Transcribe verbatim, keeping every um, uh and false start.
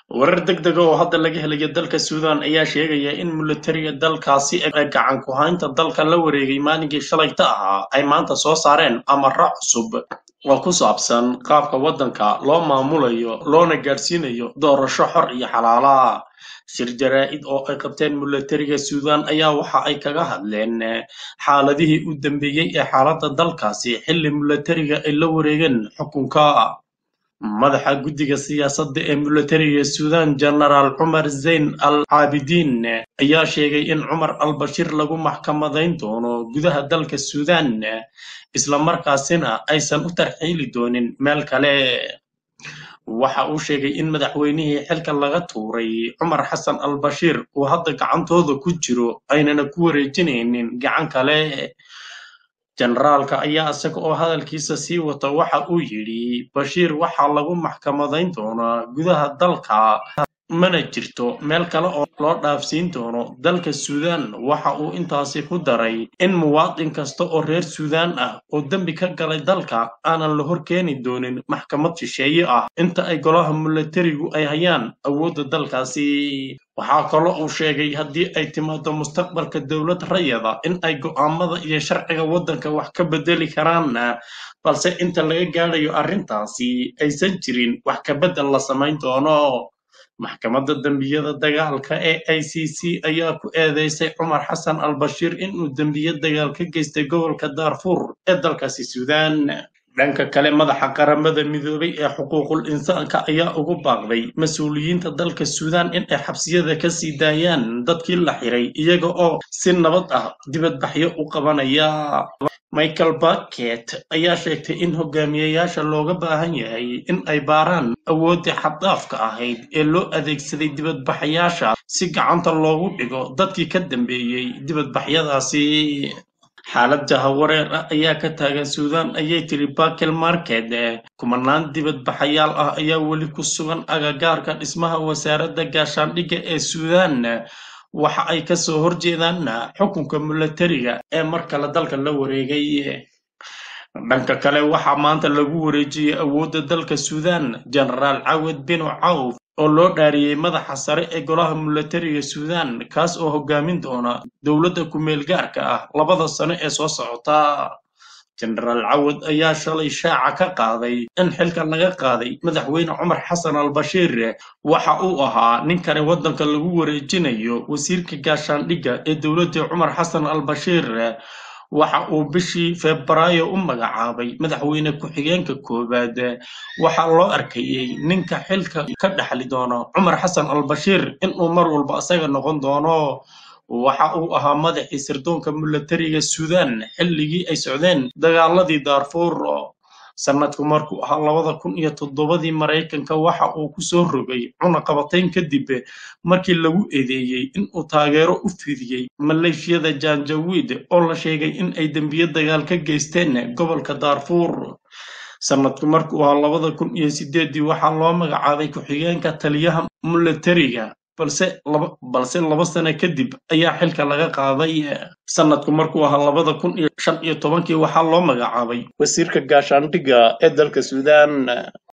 Warar degdeg ah oo hadda laga helay dalka Suudaan ayaa sheegaya in militariga dalkaasi ay gacan ku haynta dalka la wareegay maalinkii shalayta ahaa ay maanta soo saareen amarro cusub oo ku saabsan qaabka waddanka loo maamulayo loona gaadhsiinayo doorasho xor iyo xalaal ah. Shir jaraa'id oo ay qabteen militariga Suudaan ayaa waxa ay kaga hadleen eh, xaaladihii u dambeeyey ee xaaladda dalkaasi xilli militariga ay la wareegeen xukunka. Madaxa guddiga siyaasadda ee militariga Suudaan Genaraal Cumar Zayn al Caabidiin ayaa sheegay in Cumar al Bashir lagu maxkamadayn doono gudaha dalka Suudaan isla markaasina aysan u tarxiili doonin meel kale. Waxa uu sheegay in madaxweynihii xilka laga tuuray Cumar Xasan al Bashir uu hadda gacantooda ku jiro aynana ku wareejinaynin gacan kale. Generaalka ayaa isaga oo hadalkiisa sii wata waxa uu yidhi Bashiir waxaa lagu maxkamadayn doonaa gudaha dalka mana jirto meel kale oo loo dhaafsiin doono dalka Suudaan. Waxa uu intaasi ku daray in muwaadin kasta oo reer Suudaan ah oo dembi ka galay dalka aanan la horkeeni doonin maxkamad shisheeye ah inta ay golaha militarigu ay hayaan awoodda dalkaasi. Waxaa kaloo uu sheegay haddii ay timaado mustaqbalka dowlad rayada in ay go'aamada iyo sharciga waddanka wax ka bedeli karaan, balse inta laga gaadhayo arrintaasi aysan jirin wax ka beddel la samayn doono. Maxkamadda dambiyada dagaalka ee I C C ayaa ku eedeysay Cumar Xasan al Bashir inuu dembiyo dagaal ka geystay gobolka Darfur ee dalkaasi Suudaan. Dhanka kale, madaxa qaramada midoobay ee xuquuqul insaanka ayaa ugu baaqday mas'uuliyiinta dalka Suudaan in ay xabsiyada ka sii daayaan dadkii la xiray iyaga oo si nabad ah dibadbaxyo u qabanaya. Michael Bucket ayaa sheegtay in hogaamiyayaasha looga baahan yahay in ay baaraan awooddii xad-dhaafka ahayd ee loo adeegsaday dibadbaxayaasha si gacanta loogu dhigo dadkii ka dambeeyey dibadbaxyadaasi. Xaalad jahawareer ah ayaa ka taagan Suudaan ayay tiri Bakel Market. Kumanaan dibadbaxayaal ah ayaa weli ku sugan agagaarka dhismaha wasaaradda gaashaandhigga ee Suudaan waxa ay ka soo horjeedaan xukunka militariga ee mar kale dalka la wareegay. Dhanka kale, waxaa maanta lagu wareejiyey awoodda dalka Suudaan Genaraal Cawad bin Cawf oo loo dhaariyey madaxa sare ee golaha militariga Suudaan kaas oo hogaamin doona dowladda ku meel gaarka ah labada sano ee soo socota. Genaraal Cawad ayaa shalay shaaca ka qaaday in xilka laga qaaday madaxweyne Cumar Xasan al Bashir. Waxa uu ahaa ninkani waddanka lagu wareejinayo wasiirka gaashaandhigga ee dowladda Cumar Xasan al Bashir. Waxa uu bishii Febraayo u magacaabay madaxweyne ku-xigeenka koowaad. Waxaa loo arkayay ninka xilka ka dhaxli doona Cumar Xasan al Bashir inuu mar walba asaga noqon doono. Waxa uu ahaa madaxii sirdoonka militariga Suudaan xilligii ay socdeen dagaaladii Darfur. Sanadku markuu ahaa labada kun iyo toddobadii, Maraykanka waxa uu ku soo rogay cunaqabatayn kadib markii lagu eedeeyey in uu taageero u fidiyey maleeshiyada Janjaweed oo la sheegay in ay dembiyo dagaal ka geysteen gobolka Darfur. Sanadku markuu ahaa labada kun iyo sideedii, waxaa loo magacaabay ku-xigeenka taliyaha militariga balse laba balse laba sano kadib ayaa xilka laga qaaday. Sanadku markuu ahaa labada kun iyo shan iyo tobankii, waxaa loo magacaabay wasiirka gaashaandhigga ee dalka Suudaan.